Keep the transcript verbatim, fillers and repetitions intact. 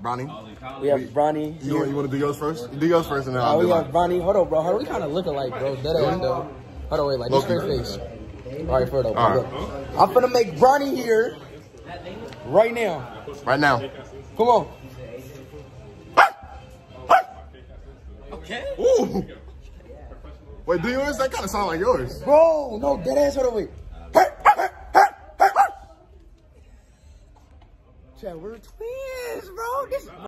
Bronny. We have Bronny. You want, you want to do yours first? You do yours first and then I'll uh, do we have mine. Bronny. Hold on, bro. Hold on. We kind of look alike, bro. Dead ass, though. Hold on, wait. Like, this straight face. All right, for though. All right. I'm finna make Bronny here right now. Right now. Come on. Okay. Ooh. Wait, do yours? That kind of sound like yours. Bro, no, dead ass. Hold on, wait. Chad, we're twins, bro. This